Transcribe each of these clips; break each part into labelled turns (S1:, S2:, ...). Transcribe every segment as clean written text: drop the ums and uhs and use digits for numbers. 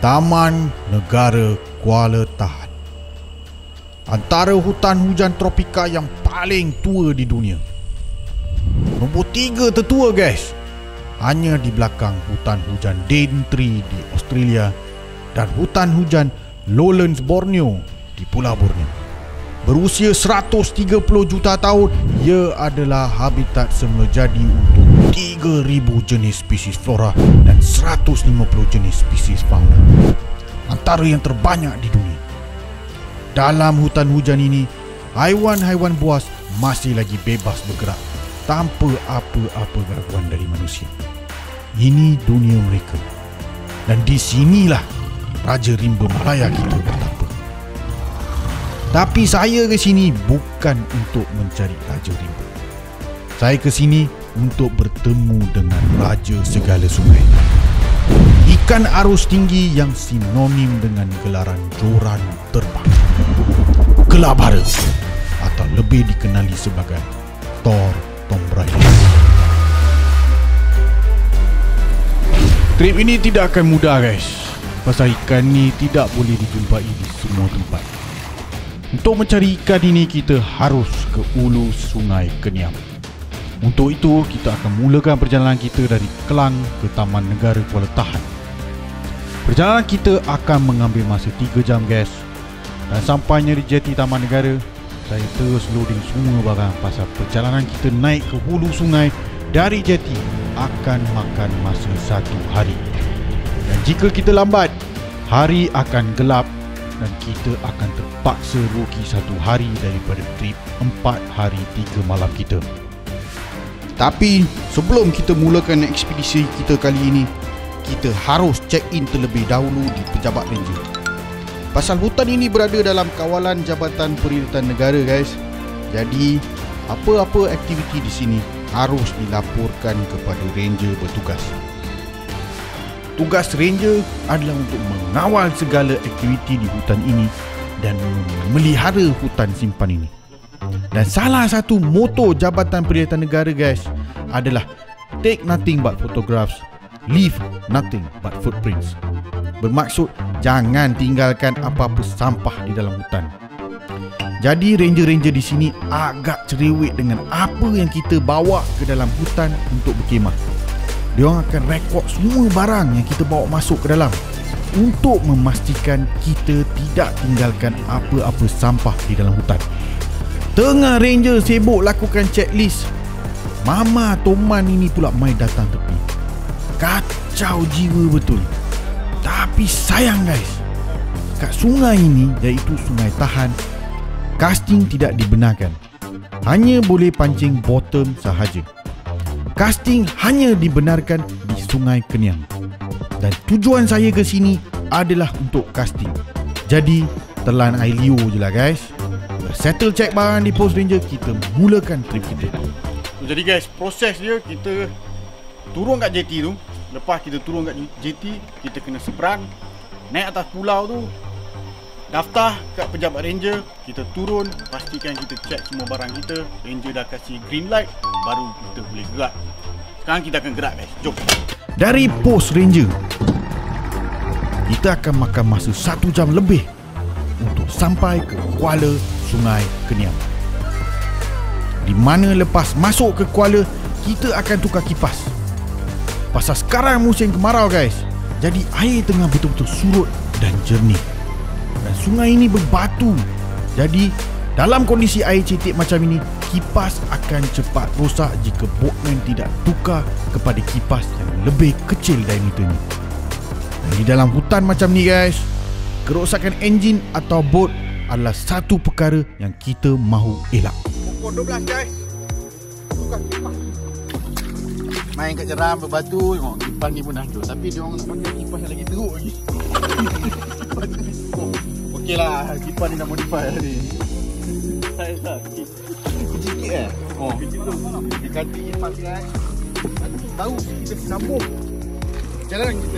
S1: Taman Negara Kuala Tahan, antara hutan hujan tropika yang paling tua di dunia. Nombor 3 tertua guys, hanya di belakang hutan hujan Daintree di Australia dan hutan hujan Lowlands Borneo di Pulau Borneo. Berusia 130 juta tahun, ia adalah habitat semula jadi untuk 3,000 jenis spesies flora dan 150 jenis spesies fauna, antara yang terbanyak di dunia. Dalam hutan hujan ini, haiwan-haiwan buas masih lagi bebas bergerak tanpa apa-apa gangguan dari manusia. Ini dunia mereka, dan di sinilah Raja Rimba Malaya kita bertapa. Tapi saya ke sini bukan untuk mencari Raja Rimba. Saya ke sini untuk bertemu dengan Raja Segala Sungai, ikan arus tinggi yang sinonim dengan gelaran joran terbang, Gelabara, atau lebih dikenali sebagai Thor Tomb Raider. Trip ini tidak akan mudah guys, pasal ikan ni tidak boleh dijumpai di semua tempat. Untuk mencari ikan ini, kita harus ke hulu Sungai Keniam. Untuk itu, kita akan mulakan perjalanan kita dari Klang ke Taman Negara Kuala Tahan. Perjalanan kita akan mengambil masa 3 jam guys. Dan sampainya di jeti Taman Negara, saya terus loading semua barang pasal perjalanan kita naik ke hulu sungai dari jeti akan makan masa 1 hari. Dan jika kita lambat, hari akan gelap dan kita akan terpaksa rugi 1 hari daripada trip 4 hari 3 malam kita. Tapi sebelum kita mulakan ekspedisi kita kali ini, kita harus check in terlebih dahulu di pejabat ranger. Pasal hutan ini berada dalam kawalan Jabatan Perilatan Negara guys. Jadi apa-apa aktiviti di sini harus dilaporkan kepada ranger bertugas. Tugas ranger adalah untuk mengawal segala aktiviti di hutan ini dan memelihara hutan simpan ini. Dan salah satu moto Jabatan Perilatan Negara guys adalah take nothing but photographs, leave nothing but footprints. Bermaksud jangan tinggalkan apa-apa sampah di dalam hutan. Jadi ranger-ranger di sini agak cerewet dengan apa yang kita bawa ke dalam hutan untuk berkemah. Diorang akan rekod semua barang yang kita bawa masuk ke dalam untuk memastikan kita tidak tinggalkan apa-apa sampah di dalam hutan. Tengah ranger sibuk lakukan checklist, Mama Toman ini pula mai datang tepi. Kacau jiwa betul. Tapi sayang guys, kat sungai ini, iaitu Sungai Tahan, casting tidak dibenarkan. Hanya boleh pancing bottom sahaja. Casting hanya dibenarkan di Sungai Keniam. Dan tujuan saya ke sini adalah untuk casting. Jadi telan air liur je lah guys. Settle check barang di pos ranger, kita mulakan trip kita. Jadi guys, proses dia, kita turun kat jeti tu. Lepas kita turun kat jeti, kita kena seberang, naik atas pulau tu, daftar kat pejabat ranger, kita turun, pastikan kita check semua barang kita. Ranger dah kasih green light, baru kita boleh gerak. Sekarang kita akan gerak guys, jom. Dari pos ranger, kita akan makan masa 1 jam lebih untuk sampai ke Kuala Sungai Keniam, di mana lepas masuk ke Kuala, kita akan tukar kipas. Pasal sekarang musim kemarau guys, jadi air tengah betul-betul surut dan jernih. Dan sungai ini berbatu. Jadi dalam kondisi air cetek macam ini, kipas akan cepat rosak jika boatman tidak tukar kepada kipas yang lebih kecil diameternya. Dan di dalam hutan macam ni guys, kerosakan enjin atau boat adalah satu perkara yang kita mahu elak. Pukul 12 guys, tukar kipas. Main kat jeram berbatu, tengok kipas ni pun hancur. Tapi dia orang nak pakai kipas yang lagi teruk lagi. Okey lah, kipas ni dah modify ni. Saya tak sikit oh, dia ganti kipas guys. Tahu kita sambung jalan kita.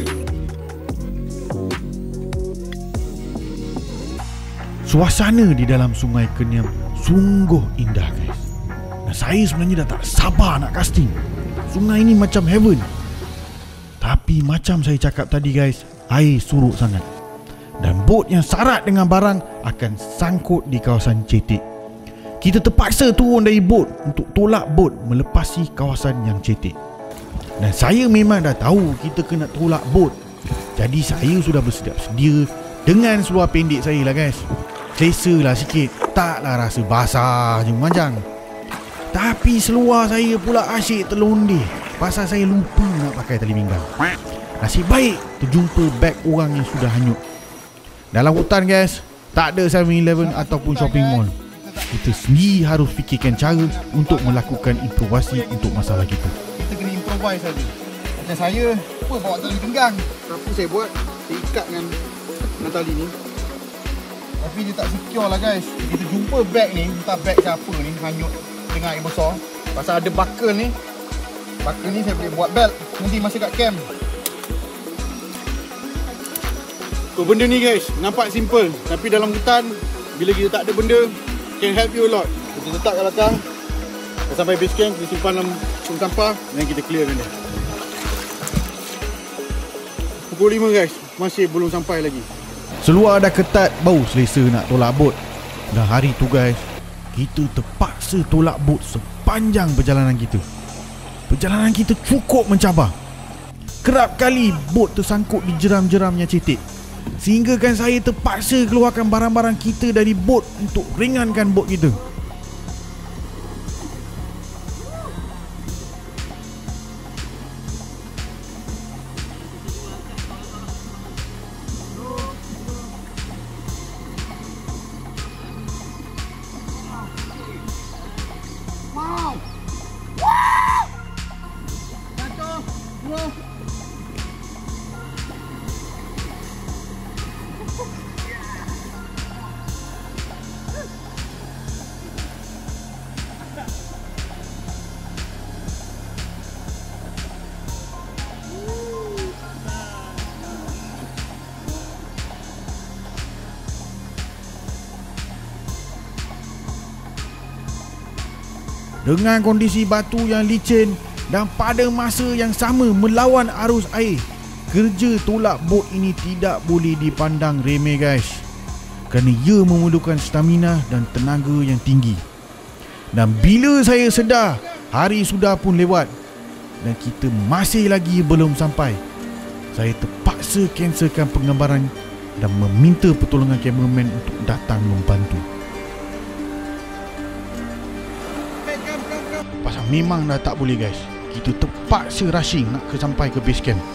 S1: Suasana di dalam Sungai Keniam sungguh indah guys. Dan saya sebenarnya dah tak sabar nak casting. Sungai ini macam heaven. Tapi macam saya cakap tadi guys, air surut sangat. Dan bot yang sarat dengan barang akan sangkut di kawasan cetek. Kita terpaksa turun dari bot untuk tolak bot melepasi kawasan yang cetek. Dan saya memang dah tahu kita kena tolak bot. Jadi saya sudah bersedia sedia dengan seluar pendek saya lah guys. Selesa lah sikit, taklah rasa basah je memanjang. Tapi seluar saya pula asyik terlondeh pasal saya lupa nak pakai tali pinggang. Nasib baik terjumpa beg orang yang sudah hanyut. Dalam hutan guys, tak ada 7-Eleven ataupun shopping mall. Kita sendiri harus fikirkan cara untuk melakukan improvisasi untuk masalah kita.
S2: Kita kena improvise saja. Macam saya, apa bawa tali pinggang. Apa saya buat? Saya ikat dengan tali ni. Tapi dia tak secure lah guys. Kita jumpa beg ni, entah beg siapa ni, hanyut dengan air besar. Pasal ada buckle ni. Buckle ni saya boleh buat belt nanti masa kat camp. So benda ni guys, nampak simple. Tapi dalam hutan, bila kita tak ada benda, can help you a lot. Kita letak kat belakang. Dah sampai base camp, kita simpan dalam tong sampah dan kita clearkan dia. Pukul 5 guys, masih belum sampai lagi.
S1: Seluar dah ketat, bau selesa nak tolak bot. Dan hari tu guys, kita terpaksa tolak bot sepanjang perjalanan kita. Perjalanan kita cukup mencabar. Kerap kali bot tersangkut di jeram-jeramnya cetek, sehingga kan saya terpaksa keluarkan barang-barang kita dari bot untuk ringankan bot kita.
S2: Wow! Jatuh! Bro!
S1: Dengan kondisi batu yang licin dan pada masa yang sama melawan arus air, kerja tolak bot ini tidak boleh dipandang remeh guys, kerana ia memerlukan stamina dan tenaga yang tinggi. Dan bila saya sedar, hari sudah pun lewat dan kita masih lagi belum sampai, saya terpaksa cancelkan penggambaran dan meminta pertolongan kameraman untuk datang membantu. Pasal memang dah tak boleh guys, kita terpaksa rushing nak sampai ke base camp.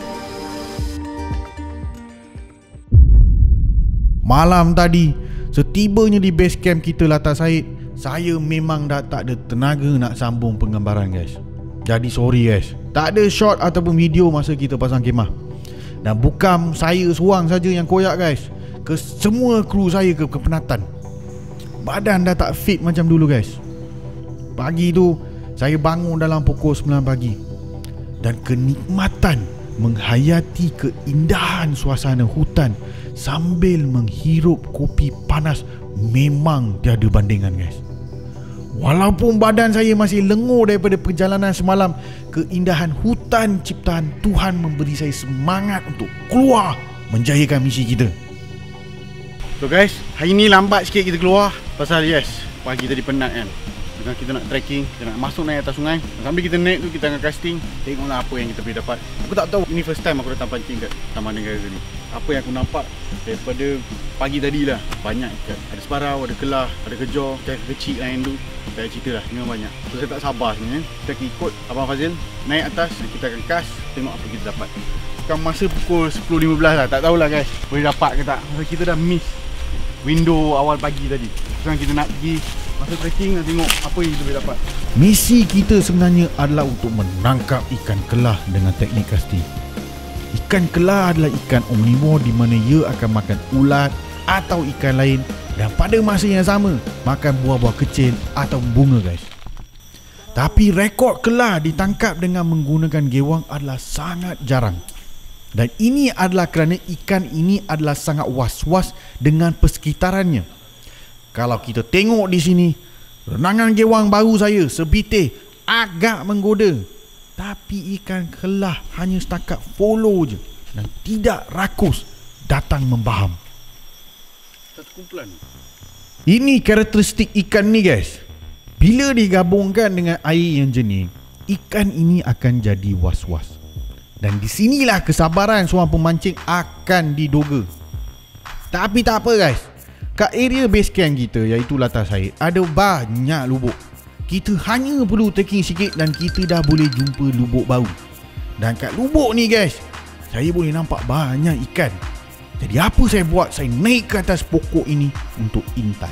S1: Malam tadi, setibanya di base camp kita Latar Said, saya memang dah tak ada tenaga nak sambung penggambaran guys. Jadi sorry guys, tak ada shot ataupun video masa kita pasang kemah. Dan bukan saya seorang saja yang koyak guys, semua kru saya kepenatan. Badan dah tak fit macam dulu guys. Pagi tu saya bangun dalam pukul 9 pagi dan kenikmatan menghayati keindahan suasana hutan sambil menghirup kopi panas memang tiada bandingan guys. Walaupun badan saya masih lengur daripada perjalanan semalam, keindahan hutan ciptaan Tuhan memberi saya semangat untuk keluar menjayakan misi kita.
S2: So guys, hari ni lambat sikit kita keluar pasal pagi tadi penat kan. Kita nak trekking, kita nak masuk naik atas sungai. Sambil kita naik tu kita akan casting, tengoklah apa yang kita boleh dapat. Aku tak tahu, ini first time aku datang pancing kat Taman Negara ni. Apa yang aku nampak daripada pagi tadi lah, banyak ikan. Ada sebarau, ada kelah, ada kejar, ikan kecil lain tu. Saya cerita lah, memang banyak. So saya tak sabar sebenarnya. Kita akan ikut Abang Fazil naik atas, kita akan cast, tengok apa kita dapat. Bukan masa pukul 10.15 lah, tak tahulah guys boleh dapat ke tak. Kita dah miss window awal pagi tadi. Sekarang kita nak pergi masa trekking, nak tengok apa yang kita boleh dapat.
S1: Misi kita sebenarnya adalah untuk menangkap ikan kelah dengan teknik casting. Ikan kelah adalah ikan omnivore di mana ia akan makan ulat atau ikan lain dan pada masa yang sama makan buah-buah kecil atau bunga guys. Tapi rekod kelah ditangkap dengan menggunakan gewang adalah sangat jarang. Dan ini adalah kerana ikan ini adalah sangat was-was dengan persekitarannya. Kalau kita tengok di sini, renangan gewang baru saya sebitir agak menggoda. Tapi ikan kelah hanya setakat follow je dan tidak rakus datang membaham.
S2: Satu kumpulan.
S1: Ini karakteristik ikan ni guys. Bila digabungkan dengan air yang jernih, ikan ini akan jadi was-was. Dan di sinilah kesabaran seorang pemancing akan didoga. Tapi tak apa guys, kat area base camp kita, iaitu Latas Air, ada banyak lubuk. Kita hanya perlu trekking sikit dan kita dah boleh jumpa lubuk baru. Dan kat lubuk ni guys, saya boleh nampak banyak ikan. Jadi apa saya buat? Saya naik ke atas pokok ini untuk intai.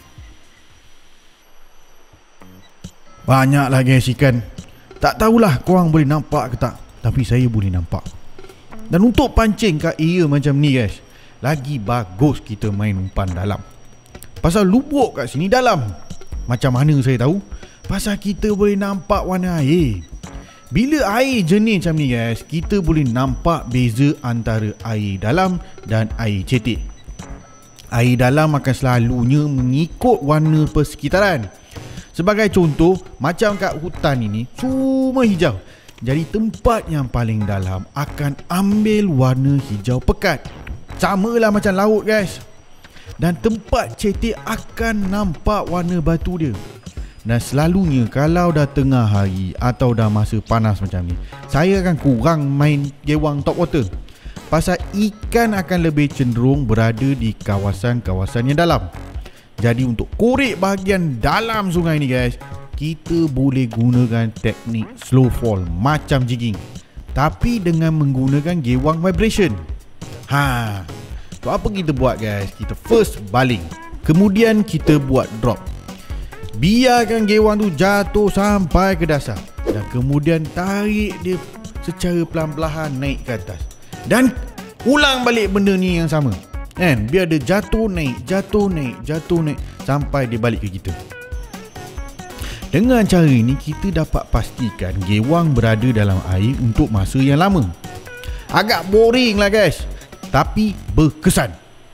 S1: Banyaklah guys ikan. Tak tahulah korang boleh nampak ke tak, tapi saya boleh nampak. Dan untuk pancing kat area macam ni guys, lagi bagus kita main umpan dalam. Pasal lubuk kat sini dalam. Macam mana saya tahu? Pasal kita boleh nampak warna air. Bila air jernih macam ni guys, kita boleh nampak beza antara air dalam dan air cetek. Air dalam akan selalunya mengikut warna persekitaran. Sebagai contoh, macam kat hutan ini semua hijau. Jadi tempat yang paling dalam akan ambil warna hijau pekat. Samalah macam laut guys. Dan tempat cetek akan nampak warna batu dia. Dan selalunya kalau dah tengah hari atau dah masa panas macam ni, saya akan kurang main gewang top water. Pasal ikan akan lebih cenderung berada di kawasan-kawasan yang dalam. Jadi untuk korek bahagian dalam sungai ni guys, kita boleh gunakan teknik slow fall macam jigging, tapi dengan menggunakan gewang vibration. So apa kita buat guys? Kita first baling, kemudian kita buat drop. Biarkan gewang tu jatuh sampai ke dasar, dan kemudian tarik dia secara pelan-pelan naik ke atas. Dan ulang balik benda ni yang sama kan? Biar dia jatuh naik, jatuh naik, jatuh naik sampai dia balik ke kita. Dengan cara ini kita dapat pastikan gewang berada dalam air untuk masa yang lama. Agak boring lah guys, tapi berkesan.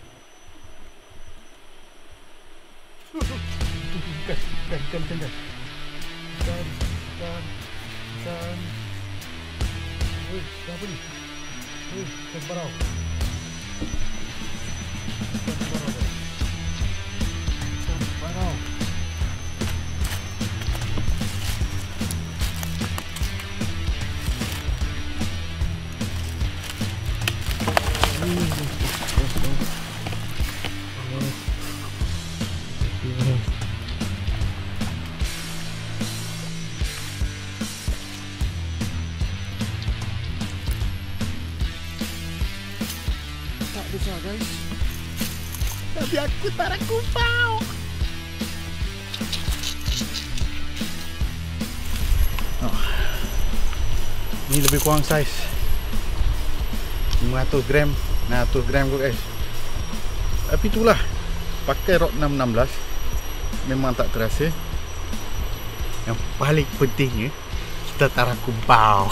S1: Ikan. Apa ni? Ikan barau. Tak besar guys, tapi aku tak nak kumpau. Ini lebih kurang saiz 500 gram, 600 gram kot guys. Tapi itulah, pakai rod 616 memang tak terasa. Yang paling pentingnya, kita tak nak kumpau.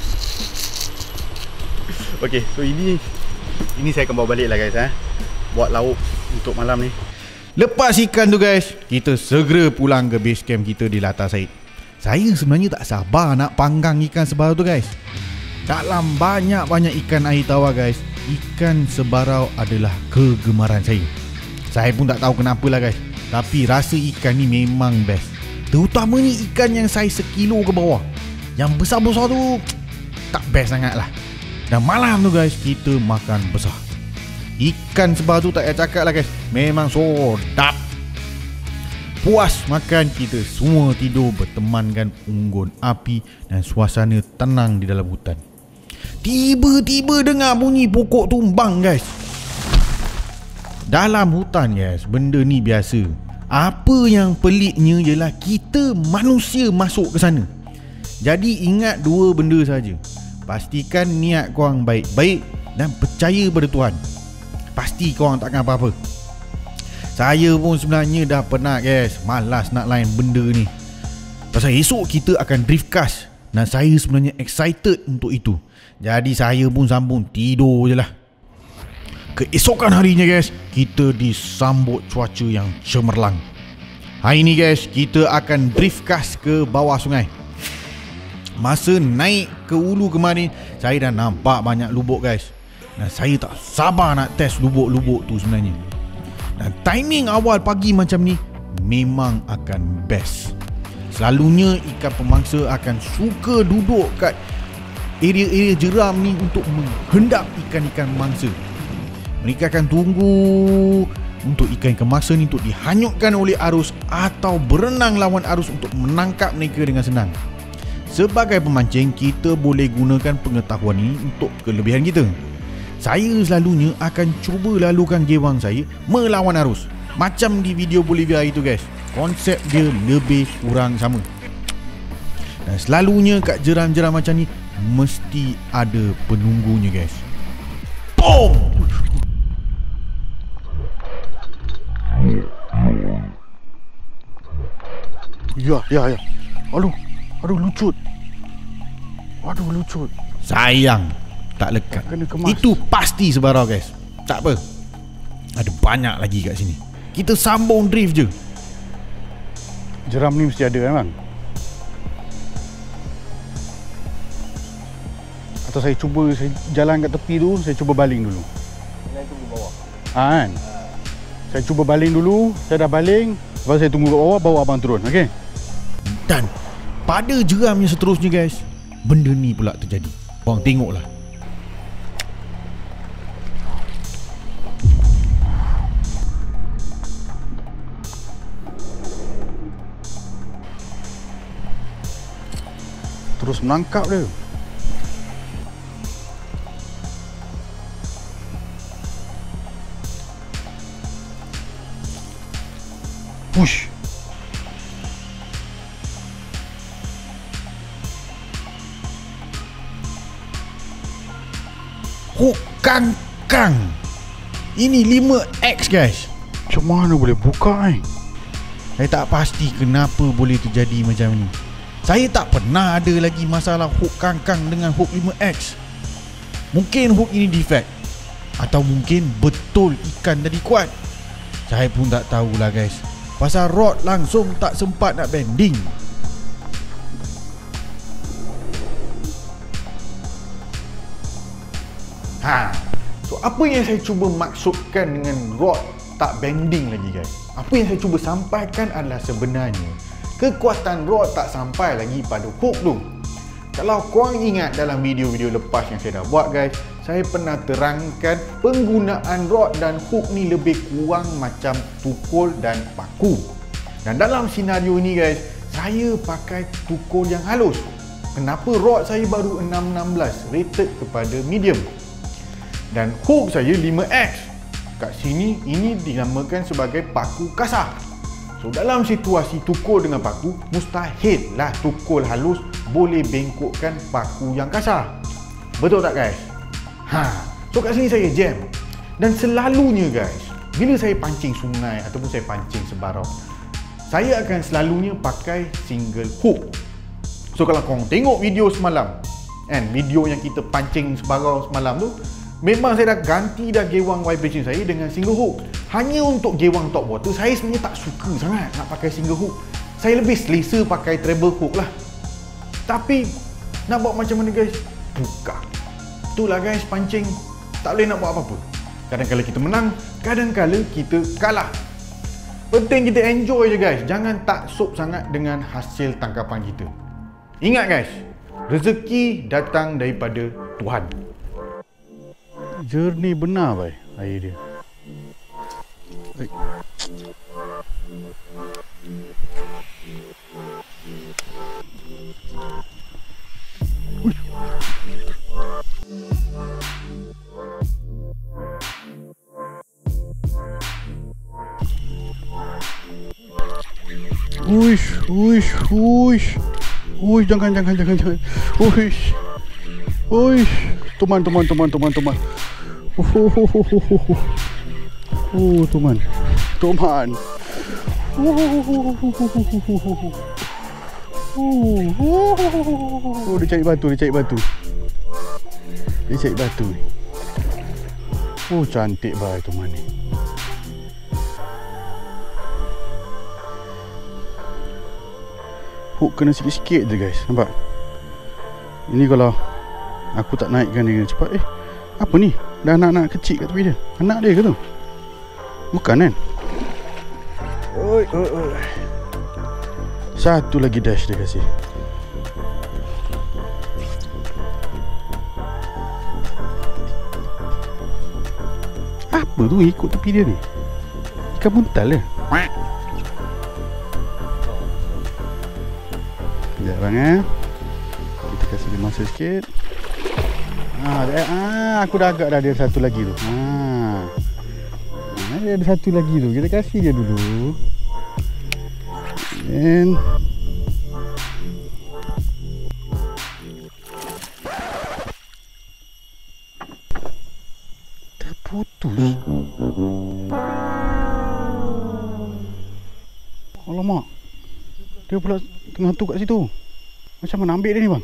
S1: Okay, so ini saya akan bawa balik lah guys, buat lauk untuk malam ni. Lepas ikan tu guys, kita segera pulang ke base camp kita di Latas Air. Saya sebenarnya tak sabar nak panggang ikan sebarau tu guys. Dalam banyak-banyak ikan air tawar guys, ikan sebarau adalah kegemaran saya. Saya pun tak tahu kenapa lah guys, tapi rasa ikan ni memang best. Terutamanya ikan yang saiz 1 kilo ke bawah. Yang besar-besar tu tak best sangat lah. Dan malam tu guys, kita makan besar. Ikan sebarau tu tak payah cakap lah guys, memang sedap. Puas makan, kita semua tidur bertemankan unggun api dan suasana tenang di dalam hutan. Tiba-tiba dengar bunyi pokok tumbang guys. Dalam hutan guys, benda ni biasa. Apa yang peliknya ialah kita manusia masuk ke sana. Jadi ingat dua benda saja. Pastikan niat korang baik-baik dan percaya pada Tuhan. Pasti korang takkan apa-apa. Saya pun sebenarnya dah penat guys, malas nak lain benda ni. Pasal esok kita akan drift cast dan saya sebenarnya excited untuk itu. Jadi saya pun sambung tidur je lah. Keesokan harinya guys, kita disambut cuaca yang cemerlang. Hari ni guys, kita akan drift cast ke bawah sungai. Masa naik ke hulu kemarin, saya dah nampak banyak lubuk guys. Dan saya tak sabar nak test lubuk-lubuk tu sebenarnya. Dan timing awal pagi macam ni memang akan best. Selalunya ikan pemangsa akan suka duduk kat area-area jeram ni untuk menghendap ikan-ikan mangsa. Mereka akan tunggu untuk ikan-ikan mangsa ni untuk dihanyutkan oleh arus atau berenang lawan arus untuk menangkap mereka dengan senang. Sebagai pemancing, kita boleh gunakan pengetahuan ini untuk kelebihan kita. Saya selalunya akan cuba lalukan gewang saya melawan arus. Macam di video Bolivia itu guys, konsep dia lebih kurang sama. Dan selalunya kat jeram-jeram macam ni mesti ada penunggunya guys. Boom!
S2: Ya. Aduh lucut.
S1: Sayang tak lekat.
S2: Kena kemas.
S1: Itu pasti sebarau guys. Tak apa, ada banyak lagi kat sini. Kita sambung drift je.
S2: Jeram ni mesti ada kan bang? Atau saya jalan kat tepi tu, saya cuba baling dulu.
S3: Saya tunggu bawah.
S2: Kan? Saya cuba baling dulu, saya dah baling, lepas saya tunggu kat bawah, bawa abang turun, okey?
S1: Dan pada jeram yang seterusnya guys, benda ni pula terjadi. Bang tengoklah.
S2: Terus menangkap dia. Push.
S1: Hook kangkang. Ini 5X guys.
S2: Macam mana boleh buka ni?
S1: Saya tak pasti kenapa boleh terjadi macam ni. Saya tak pernah ada lagi masalah hook kangkang dengan hook 5X. Mungkin hook ini defect, atau mungkin betul ikan tadi kuat. Saya pun tak tahulah guys. Pasal rod langsung tak sempat nak bending. So apa yang saya cuba maksudkan dengan rod tak bending lagi guys? Apa yang saya cuba sampaikan adalah sebenarnya kekuatan rod tak sampai lagi pada hook tu. Kalau korang ingat dalam video-video lepas yang saya dah buat guys, saya pernah terangkan penggunaan rod dan hook ni lebih kurang macam tukul dan paku. Dan dalam senario ni guys, saya pakai tukul yang halus. Kenapa rod saya baru 616 rated kepada medium? Dan hook saya 5X. Kat sini ini dinamakan sebagai paku kasar. So dalam situasi tukul dengan paku, mustahil lah tukul halus boleh bengkokkan paku yang kasar. Betul tak guys? So kat sini saya jam. Dan selalunya guys, bila saya pancing sungai ataupun saya pancing sebarau, saya akan selalunya pakai single hook. So kalau korang tengok video semalam, video yang kita pancing sebarau semalam tu, memang saya dah ganti dah gewang vibration saya dengan single hook. Hanya untuk gewang top water, saya sebenarnya tak suka sangat nak pakai single hook. Saya lebih selesa pakai treble hook lah. Tapi nak buat macam mana guys? Buka. Itulah guys, pancing tak boleh nak buat apa-apa. Kadang-kadang kita menang, kadang-kadang kita kalah. Penting kita enjoy je guys. Jangan taksub sangat dengan hasil tangkapan kita. Ingat guys, rezeki datang daripada Tuhan.
S2: Jernih benar bai air dia. Uish, jangan. Uish, teman. Teman. Dia cari batu. Dia cari batu. Cantik bai teman ni. Hook kena sikit-sikit je guys, nampak? Ini kalau aku tak naikkan dia cepat, apa ni? Dah anak-anak kecil kat tepi dia. Anak dia ke tu? Bukan kan? Oi. Satu lagi dash dia kasih. Apa tu ikut tepi dia ni? Ikan buntal dia. Sekejap bang kita kasih dia masa sikit. Aku dah agak dah ada satu lagi tu. Dia ada satu lagi tu. Kita kasih dia dulu. And terputus. Alamak. Dia pula tengah tu kat situ. Macam mana ambil dia ni bang?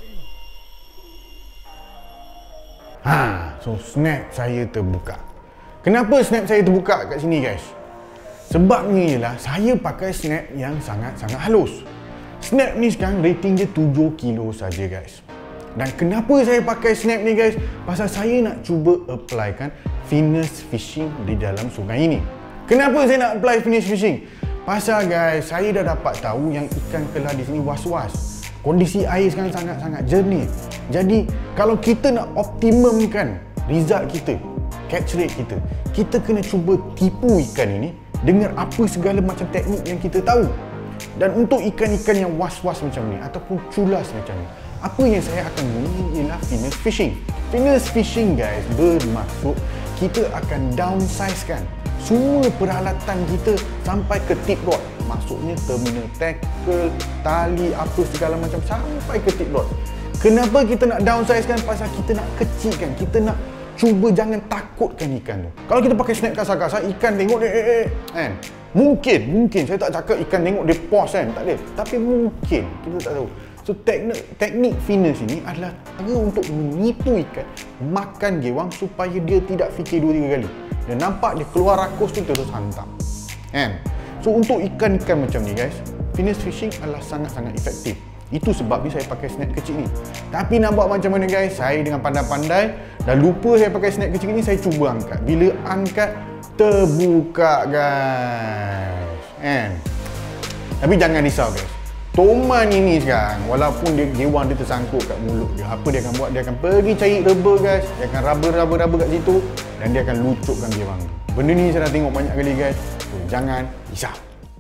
S1: So snap saya terbuka. Kenapa snap saya terbuka kat sini guys? Sebabnya ialah saya pakai snap yang sangat-sangat halus. Snap ni sekarang rating dia 7 kilo saja guys. Dan kenapa saya pakai snap ni guys? Pasal saya nak cuba applykan finesse fishing di dalam sungai ini. Kenapa saya nak apply finesse fishing? Pasal guys, saya dah dapat tahu yang ikan kelah di sini was-was. Kondisi air sekarang sangat-sangat jernih. Jadi, kalau kita nak optimumkan result kita, catch rate kita, kita kena cuba tipu ikan ini dengan apa segala macam teknik yang kita tahu. Dan untuk ikan-ikan yang was-was macam ni ataupun culas macam ni, apa yang saya akan guna ialah finesse fishing. Finesse fishing guys bermaksud kita akan downsizekan semua peralatan kita sampai ke tip rod. Maksudnya terminal tackle, tali, apa segala macam sampai ke tip rod. Kenapa kita nak downsizekan? Pasal kita nak kecilkan, kita nak cuba jangan takutkan ikan tu. Kalau kita pakai snap kasar-kasar, ikan tengok dia kan. Mungkin saya tak cakap ikan tengok dia pause kan, tak ada. Tapi mungkin kita tak tahu. So teknik finesse ini adalah cara untuk menipu ikan makan gewang supaya dia tidak fikir 2-3 kali. Dan nampak dia keluar rakus tu terus hantam. Kan? So untuk ikan-ikan macam ni guys, finesse fishing adalah sangat-sangat efektif. Itu sebab saya pakai snap kecil ni. Tapi nak buat macam mana guys? Saya dengan pandai-pandai dah lupa saya pakai snap kecil ni, saya cuba angkat. Bila angkat terbuka guys. Kan? Tapi jangan risau guys. Toman ini sekarang, walaupun dia gewang dia tersangkut kat mulut dia, apa dia akan buat? Dia akan pergi cari rubber guys. Dia akan rubber kat situ dan dia akan lucupkan gewang tu. Benda ni saya dah tengok banyak kali guys. So, jangan risau.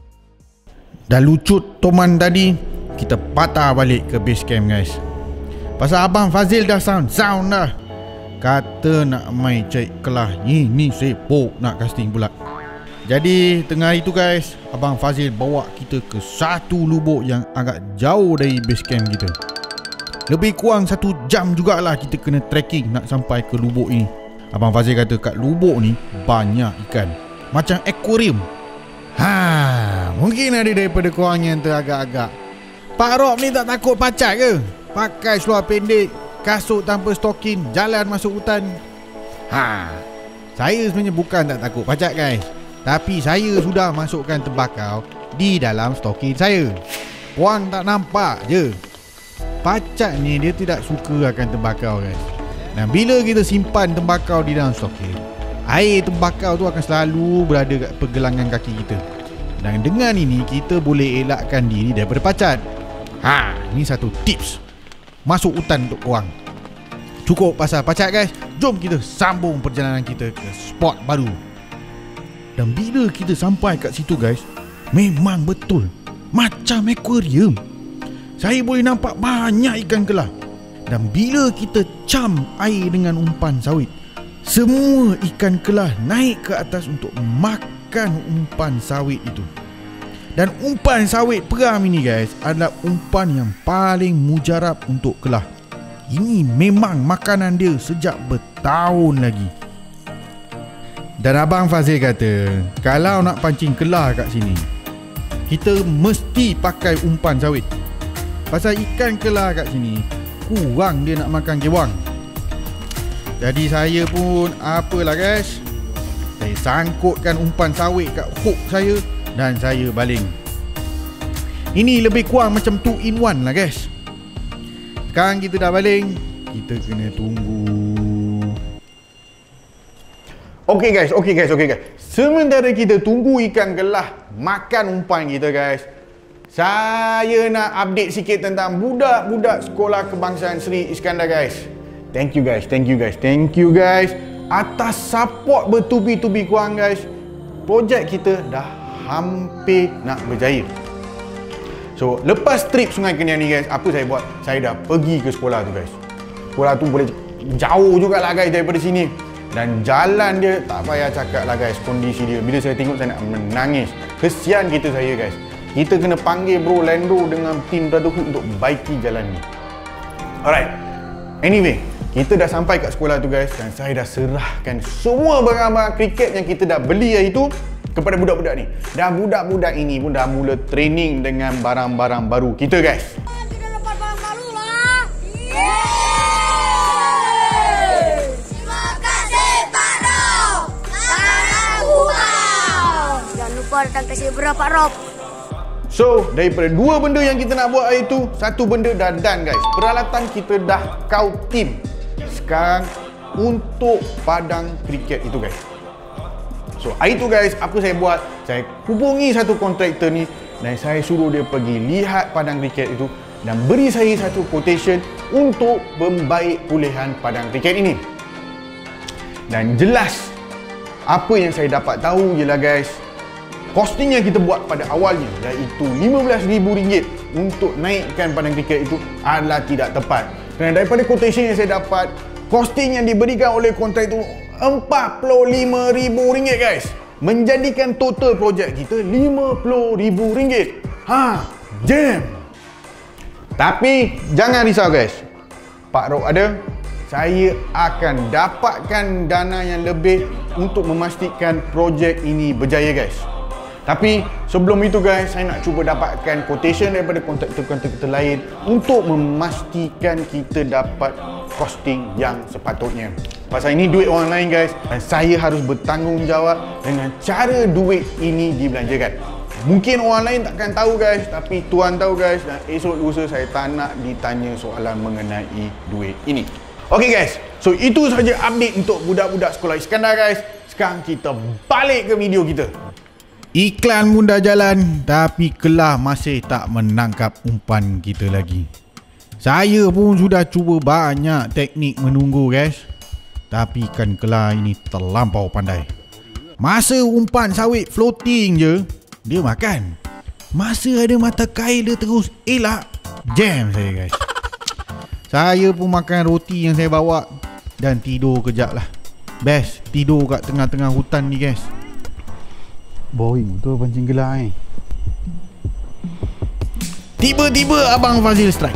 S1: Dah lucut toman tadi, kita patah balik ke base camp guys. Pasal Abang Fazil dah sound dah. Kata nak main cari kelah. Ini sepok nak casting pula. Jadi tengah hari tu guys, Abang Fazil bawa kita ke satu lubuk yang agak jauh dari base camp kita. Lebih kurang 1 jam jugalah kita kena trekking nak sampai ke lubuk ini. Abang Fazil kata kat lubuk ni banyak ikan, macam akuarium. Mungkin ada daripada korang yang teragak-agak, Pak Rob ni tak takut pacat ke? Pakai seluar pendek, kasut tanpa stokin, jalan masuk hutan. Saya sebenarnya bukan tak takut pacat guys, tapi saya sudah masukkan tembakau di dalam stokin saya. Puan tak nampak je. Pacat ni dia tidak suka akan tembakau guys. Dan bila kita simpan tembakau di dalam stokin, air tembakau tu akan selalu berada kat pergelangan kaki kita. Dan dengan ini kita boleh elakkan diri daripada pacat. Ini satu tips masuk hutan untuk korang. Cukup pasal pacat guys, jom kita sambung perjalanan kita ke spot baru. Dan bila kita sampai kat situ guys, memang betul macam akuarium. Saya boleh nampak banyak ikan kelah. Dan bila kita cam air dengan umpan sawit, semua ikan kelah naik ke atas untuk makan umpan sawit itu. Dan umpan sawit peram ini guys adalah umpan yang paling mujarab untuk kelah. Ini memang makanan dia sejak bertahun lagi. Dan Abang Fazil kata, kalau nak pancing kelah kat sini, kita mesti pakai umpan sawit. Pasal ikan kelah kat sini kurang dia nak makan gewang. Jadi saya pun apalah guys, saya sangkutkan umpan sawit kat hook saya dan saya baling. Ini lebih kurang macam 2 in 1 lah guys. Sekarang kita dah baling, kita kena tunggu.
S2: Okay guys. Sementara kita tunggu ikan gelah makan umpan kita guys, saya nak update sikit tentang budak-budak Sekolah Kebangsaan Sri Iskandar guys. Thank you guys atas support bertubi-tubi korang guys. Projek kita dah hampir nak berjaya. So lepas trip Sungai Kenian ni guys, apa saya buat? Saya dah pergi ke sekolah tu guys. Sekolah tu boleh jauh jugalah guys daripada sini. Dan jalan dia tak payah cakap lah guys, kondisi dia. Bila saya tengok saya nak menangis. Kesian kita saya guys. Kita kena panggil bro Lando dengan tim Brotherhood untuk baiki jalan ni. Alright. Anyway, kita dah sampai kat sekolah tu guys. Dan saya dah serahkan semua barang-barang kriket yang kita dah beli hari tu kepada budak-budak ni. Dan budak-budak ini pun dah mula training dengan barang-barang baru kita guys.
S3: Kita dapat barang baru lah. Datang kasih berapa Rob?
S2: So, daripada dua benda yang kita nak buat hari tu, satu benda dah done guys. Peralatan kita dah kau tim. Sekarang untuk padang kriket itu guys. So, hari tu guys, apa saya buat? Saya hubungi satu kontraktor ni dan saya suruh dia pergi lihat padang kriket itu dan beri saya satu quotation untuk membaik pulihan padang kriket ini. Dan jelas apa yang saya dapat tahu ialah guys, costing yang kita buat pada awalnya iaitu RM15,000 untuk naikkan padang kriket itu adalah tidak tepat. Kerana daripada quotation yang saya dapat, costing yang diberikan oleh kontrak itu RM45,000 guys. Menjadikan total projek kita RM50,000. Jam. Tapi jangan risau guys. Pak Rob ada. Saya akan dapatkan dana yang lebih untuk memastikan projek ini berjaya guys. Tapi sebelum itu guys, saya nak cuba dapatkan quotation daripada kontraktor-kontraktor lain untuk memastikan kita dapat costing yang sepatutnya. Pasal ini duit orang lain guys, dan saya harus bertanggungjawab dengan cara duit ini dibelanjakan. Mungkin orang lain takkan tahu guys, tapi tuan tahu guys, dan esok lusa saya tak nak ditanya soalan mengenai duit ini. Okay guys, so itu sahaja update untuk budak-budak Sekolah Iskandar guys. Sekarang kita balik ke video kita.
S1: Iklan pun dah jalan, tapi Kelah masih tak menangkap umpan kita lagi. Saya pun sudah cuba banyak teknik menunggu guys, tapi ikan Kelah ini terlampau pandai. Masa umpan sawit floating je, dia makan. Masa ada mata kail dia terus elak. Jam saya guys. Saya pun makan roti yang saya bawa dan tidur kejap lah. Best tidur kat tengah-tengah hutan ni guys. Boring tu pancing Kelah ni. Tiba-tiba Abang Fazil strike.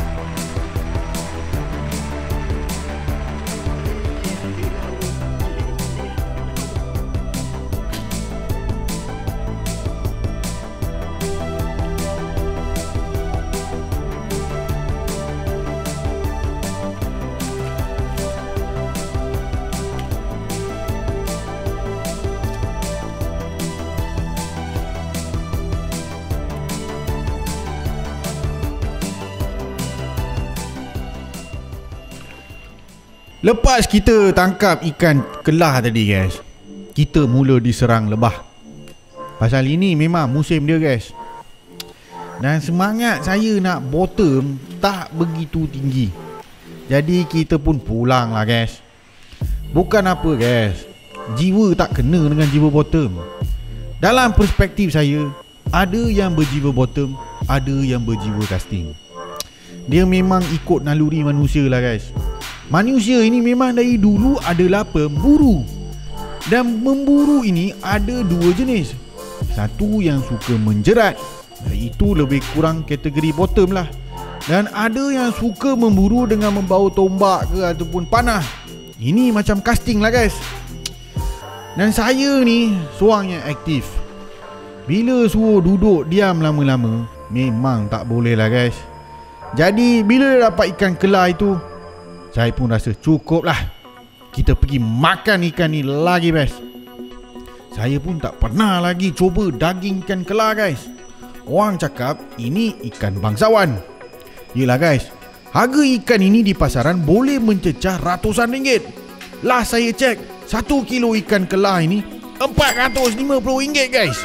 S1: Lepas kita tangkap ikan Kelah tadi guys, kita mula diserang lebah. Pasal ini memang musim dia guys. Dan semangat saya nak bottom tak begitu tinggi. Jadi kita pun pulang lah guys. Bukan apa guys, jiwa tak kena dengan jiwa bottom. Dalam perspektif saya, ada yang berjiwa bottom, ada yang berjiwa casting. Dia memang ikut naluri manusia lah guys. Manusia ini memang dari dulu adalah pemburu. Dan memburu ini ada dua jenis. Satu yang suka menjerat, itu lebih kurang kategori bottom lah. Dan ada yang suka memburu dengan membawa tombak ke ataupun panah. Ini macam casting lah guys. Dan saya ni seorang yang aktif. Bila suruh duduk diam lama-lama, memang tak boleh lah guys. Jadi bila dapat ikan Kelah itu, saya pun rasa cukup lah. Kita pergi makan ikan ni lagi best. Saya pun tak pernah lagi cuba daging ikan Kelah guys. Orang cakap ini ikan bangsawan. Yelah guys, harga ikan ini di pasaran boleh mencecah ratusan ringgit. Lah saya cek, 1 kilo ikan kelah ini RM450 guys.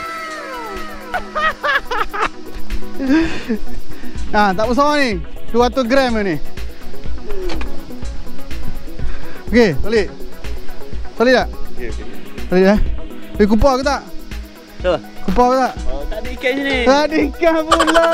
S2: Tak besar ni, 200 gram ni. Okey, solid. Solid tak?
S4: Okey.
S2: Solid kupar ke tak?
S4: Tu.
S2: Kupar ke tak?
S4: Oh, tak ada ikan sini.
S2: Tak ada ikan pula.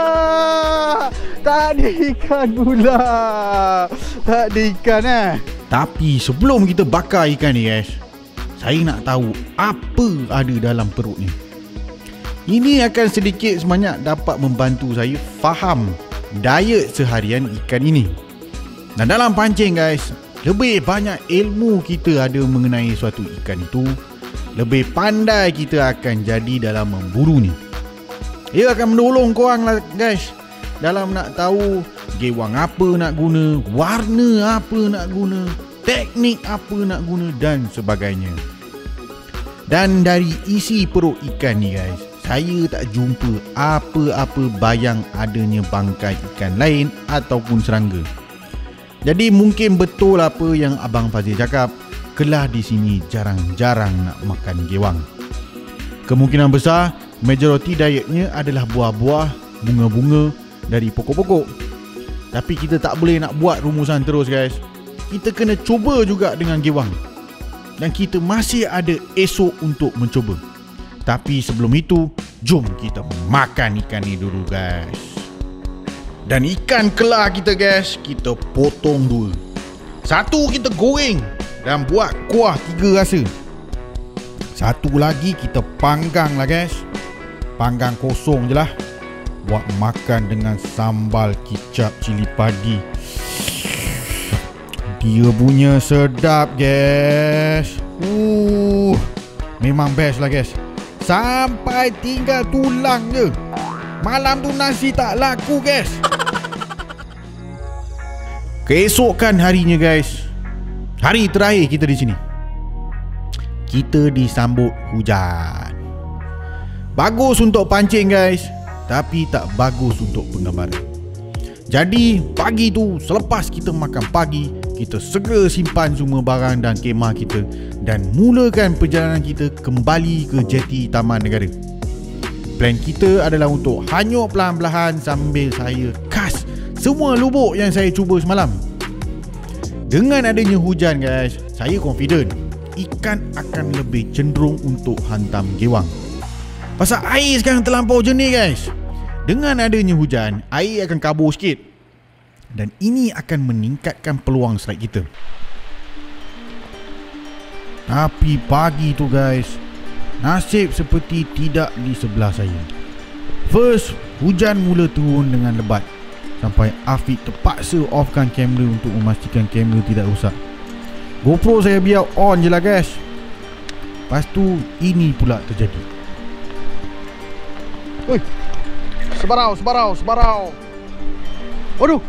S2: Tak ada ikan pula. Tak ada ikan
S1: Tapi sebelum kita bakar ikan ni guys, saya nak tahu apa ada dalam perut ni. Ini akan sedikit sebanyak dapat membantu saya faham diet seharian ikan ini. Dan dalam pancing guys, lebih banyak ilmu kita ada mengenai suatu ikan itu, lebih pandai kita akan jadi dalam memburu ni. Ia akan menolong korang lah guys dalam nak tahu gewang apa nak guna, warna apa nak guna, teknik apa nak guna dan sebagainya. Dan dari isi perut ikan ni guys, saya tak jumpa apa-apa bayang adanya bangkai ikan lain ataupun serangga. Jadi mungkin betul apa yang Abang Fazil cakap, kelah di sini jarang-jarang nak makan gewang. Kemungkinan besar majoriti dietnya adalah buah-buah, bunga-bunga dari pokok-pokok. Tapi kita tak boleh nak buat rumusan terus guys. Kita kena cuba juga dengan gewang. Dan kita masih ada esok untuk mencuba. Tapi sebelum itu, jom kita makan ikan ni dulu guys. Dan ikan kelah kita guys, kita potong 2. 1 kita goreng dan buat kuah 3 rasa. 1 lagi kita panggang lah guys. Panggang kosong je lah. Buat makan dengan sambal kicap cili padi. Dia punya sedap guys. Memang best lah guys. Sampai tinggal tulang je. Malam tu nasi tak laku guys. Keesokan harinya guys, hari terakhir kita di sini, kita disambut hujan. Bagus untuk pancing guys, tapi tak bagus untuk penggambaran. Jadi pagi tu selepas kita makan pagi, kita segera simpan semua barang dan kemah kita dan mulakan perjalanan kita kembali ke jeti Taman Negara. Plan kita adalah untuk hanyut perlahan-lahan sambil saya kas semua lubuk yang saya cuba semalam. Dengan adanya hujan guys, saya confident ikan akan lebih cenderung untuk hantam gewang. Pasal air sekarang terlampau jernih guys. Dengan adanya hujan, air akan kabur sikit. Dan ini akan meningkatkan peluang strike kita. Tapi pagi tu guys, nasib seperti tidak di sebelah saya. First, hujan mula turun dengan lebat sampai Afiq terpaksa offkan kamera untuk memastikan kamera tidak rosak. GoPro saya biar on je lah guys. Lepas tu ini pula terjadi. Sebarau. Waduh.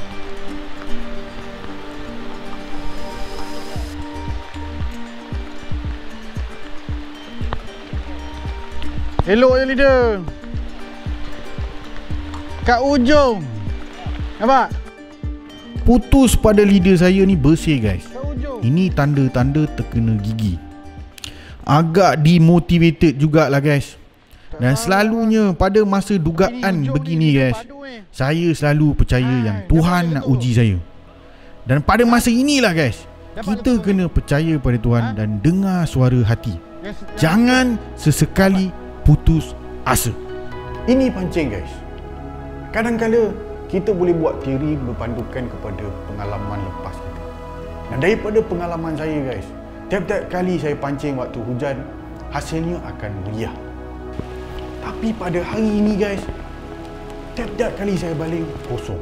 S1: Elok je leader. Kat ujung. Nampak? Putus pada lidah saya ni bersih guys. Ini tanda-tanda terkena gigi. Agak demotivated jugalah guys. Dan selalunya pada masa dugaan begini guys, saya selalu percaya yang Tuhan nak uji saya. Dan pada masa inilah guys, kita kena percaya pada Tuhan dan dengar suara hati. Jangan sesekali putus asa. Ini pancing guys. Kadang-kadang kita boleh buat teori berpandukan kepada pengalaman lepas kita. Dan daripada pengalaman saya guys, tiap-tiap kali saya pancing waktu hujan, hasilnya akan meriah. Tapi pada hari ini guys, tiap-tiap kali saya baling, kosong.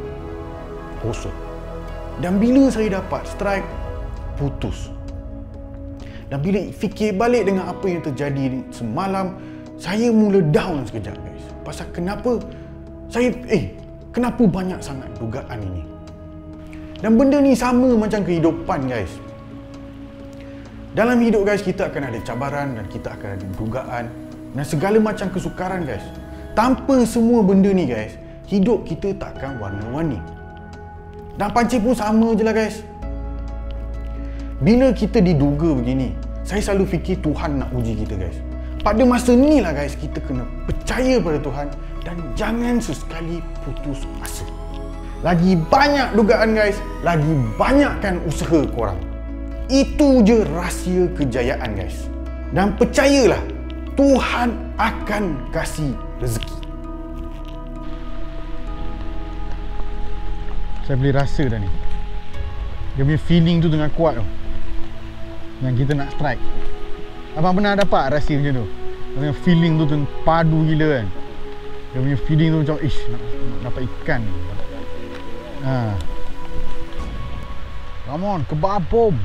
S1: Dan bila saya dapat strike, putus. Dan bila fikir balik dengan apa yang terjadi semalam, saya mula down sekejap guys. Pasal kenapa kenapa banyak sangat dugaan ini? Dan benda ni sama macam kehidupan guys. Dalam hidup guys, kita akan ada cabaran dan kita akan ada dugaan dan segala macam kesukaran guys. Tanpa semua benda ni guys, hidup kita takkan warna-warni. Dan pancing pun sama je lah guys. bila kita diduga begini, saya selalu fikir Tuhan nak uji kita guys. Pada masa ni lah guys, kita kena percaya pada Tuhan dan jangan sesekali putus asa. Lagi banyak dugaan guys, lagi banyakkan usaha korang. Itu je rahsia kejayaan guys. Dan percayalah, Tuhan akan kasih rezeki. Saya boleh rasa dah ni. Dia punya feeling tu tengah kuat tau, yang kita nak strike. Abang pernah dapat rasa macam tu? Yang feeling tu padu gila kan. Dia punya feeling tu macam ish, nak dapat ikan ni. Come on, kebab bom.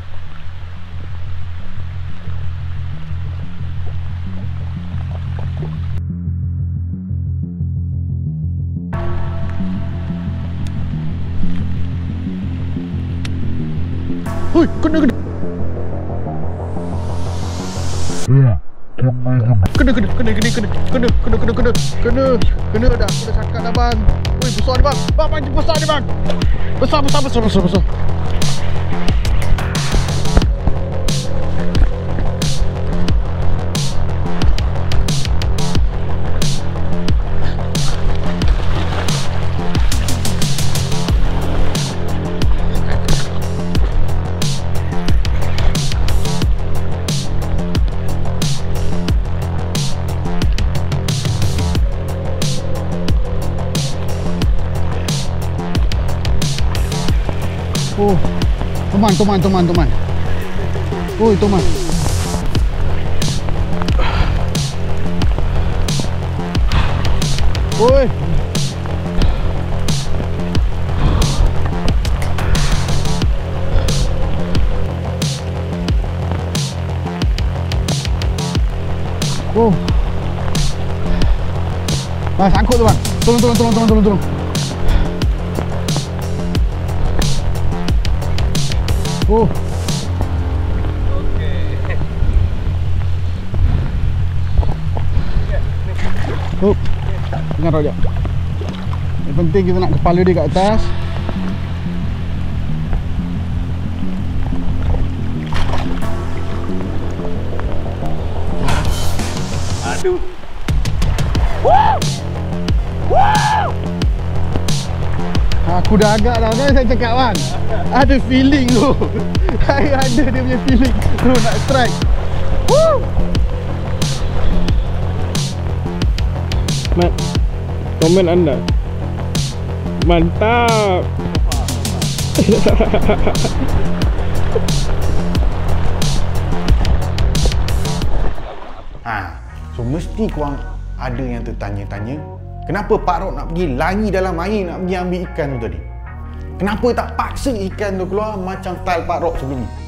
S1: Hui, kena. Kena dah, aku dah cakap dah bang. Ui, besar ni bang. Bang, pancing besar ni bang. Besar. Oh, teman. Oi, teman. Oi. Oh. Sangkut tu bang. Tolong. Oh. Oh. Jangan rojak. Yang penting kita nak kepala dia kat atas. Aduh. Aku dah agak dah kan saya cakap bang. Ada feeling tu. Saya ada dia punya feeling tu nak strike. Woo!
S4: Mat, komen anda. Mantap.
S1: So mesti korang ada yang tertanya-tanya, kenapa Pak Rod nak pergi lari dalam air nak pergi ambil ikan tu tadi? Kenapa tak paksa ikan tu keluar macam style Pak Rod sebelum ni?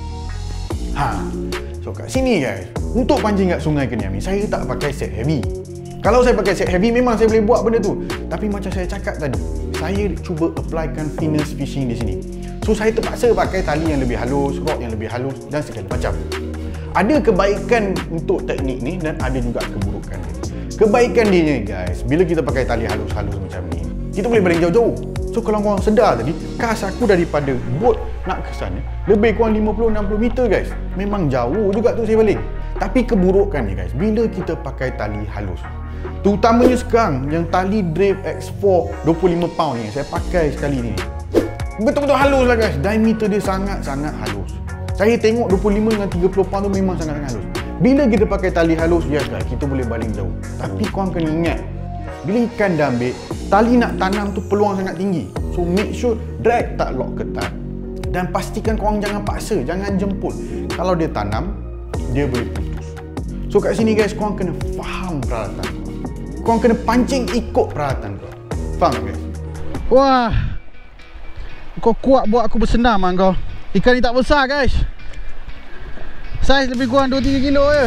S1: So kat sini guys, untuk pancing kat sungai Kenyam ni, saya tak pakai set heavy. Kalau saya pakai set heavy, memang saya boleh buat benda tu. Tapi macam saya cakap tadi, saya cuba applykan finesse fishing di sini. So saya terpaksa pakai tali yang lebih halus, rod yang lebih halus dan segala macam. Ada kebaikan untuk teknik ni dan ada juga keburukan dia. Kebaikan dia ni guys, bila kita pakai tali halus-halus macam ni, kita boleh baling jauh-jauh. So kalau korang sedar tadi, kas aku daripada bot nak ke sana lebih kurang 50-60 meter guys. Memang jauh juga tu saya baling. Tapi keburukan ni guys, bila kita pakai tali halus, terutamanya sekarang yang tali Drave X4 25 pound ni saya pakai sekali ni, betul-betul halus lah guys. Diameter dia sangat-sangat halus. Saya tengok 25 dengan 30 pound tu memang sangat-sangat halus. Bila kita pakai tali halus, yes guys, kita boleh baling jauh. Tapi korang kena ingat, bila ikan dah ambil, tali nak tanam tu peluang sangat tinggi. So make sure drag tak lock ketat. Dan pastikan korang jangan paksa, jangan jemput. Kalau dia tanam, dia boleh putus. So kat sini guys, korang kena faham peralatan korang. Korang kena pancing ikut peralatan korang. Faham guys? Wah, kau kuat buat aku bersenam lah kau. Ikan ni tak besar guys. Saiz lebih kurang 2-3 kilo je.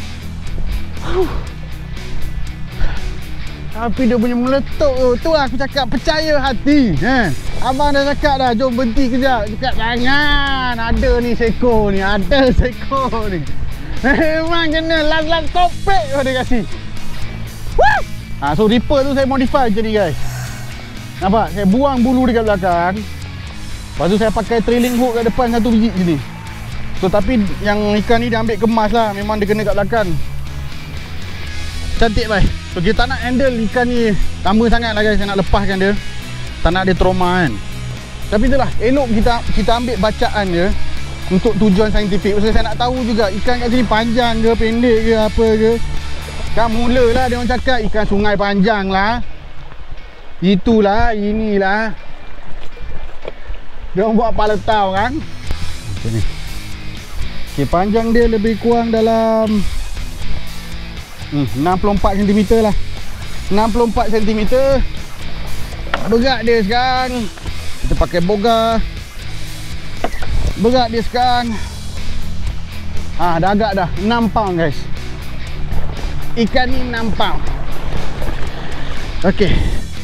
S1: Tapi dia punya meletup tu. Tu aku cakap percaya hati. Abang dah cakap dah, jom berhenti kejap. Cakap jangan. Ada ni seko ni. Ada seko ni. Memang kena last topik kau dia kasih. So ripper tu saya modify macam ni guys. Nampak? Saya buang bulu dekat belakang. Lepas tu saya pakai trailing hook kat depan satu biji sini.
S2: So tapi yang ikan ni dia ambil kemas lah. Memang dia kena kat belakang. Cantik bhai. So kita tak nak handle ikan ni lama sangat lah guys. Saya nak lepaskan dia. Tak nak dia trauma kan. Tapi itulah, elok kita ambil bacaan dia untuk tujuan saintifik. Sebab saya nak tahu juga ikan kat sini panjang ke, pendek ke, apa ke. Kan mulalah dia orang cakap ikan sungai panjang lah. Itulah, inilah. Dia orang buat kepala tau kan. Macam ni. Okay, panjang dia lebih kurang dalam 64 cm lah. 64 cm. Berat dia sekarang. Kita pakai boga. Berat dia sekarang. Dah agak dah 6 pound guys. Ikan ni 6 pound. Okey.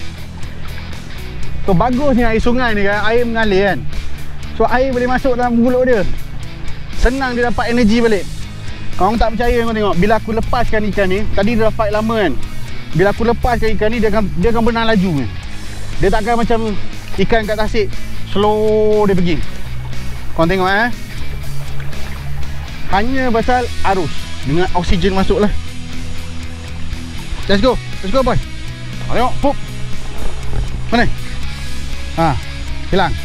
S2: So bagusnya air sungai ni kan, air mengalir kan. So air boleh masuk dalam mulut dia. Senang dia dapat energi balik. Korang tak percaya, kau tengok bila aku lepaskan ikan ni, tadi dia dah fight lama kan. Bila aku lepaskan ikan ni, dia akan berenang laju. Dia takkan macam ikan kat tasik slow dia pergi. Korang tengok hanya pasal arus dengan oksigen masuk lah. Let's go boy. Tengok, pup. Mana? Hilang.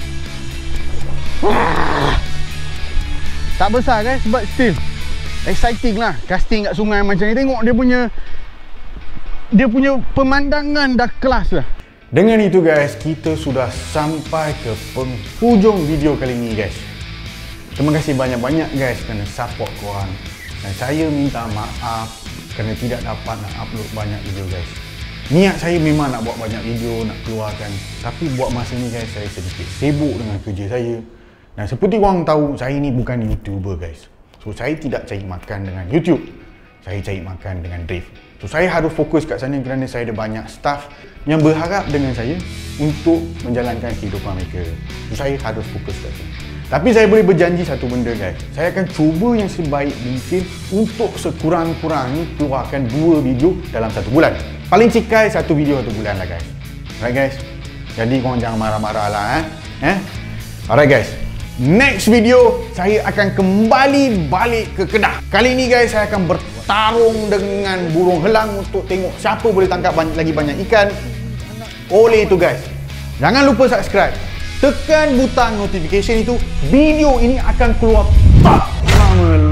S2: Tak besar guys, sebab still exciting lah casting kat sungai macam ni. Tengok dia punya pemandangan dah kelas lah. Dengan itu guys, kita sudah sampai ke penghujung video kali ni guys. Terima kasih banyak-banyak guys kerana support korang. Dan saya minta maaf kerana tidak dapat nak upload banyak video guys. Niat saya memang nak buat banyak video, nak keluarkan. Tapi buat masa ni guys, saya sedikit sibuk dengan kerja saya. Dan seperti korang tahu, saya ni bukan YouTuber guys. So saya tidak cari makan dengan YouTube. Saya cari makan dengan Drift. So saya harus fokus kat sana kerana saya ada banyak staff yang berharap dengan saya untuk menjalankan kehidupan mereka. So saya harus fokus kat sana. Tapi saya boleh berjanji satu benda guys. Saya akan cuba yang sebaik mungkin untuk sekurang-kurangnya keluarkan 2 video dalam 1 bulan. Paling cikai 1 video 1 bulan lah guys. Alright guys. Jadi korang jangan marah-marah lah Alright guys. Next video saya akan kembali balik ke Kedah. Kali ni guys saya akan bertarung dengan burung helang untuk tengok siapa boleh tangkap lagi banyak ikan. Oleh itu guys, jangan lupa subscribe. Tekan butang notification itu. Video ini akan keluar tak lama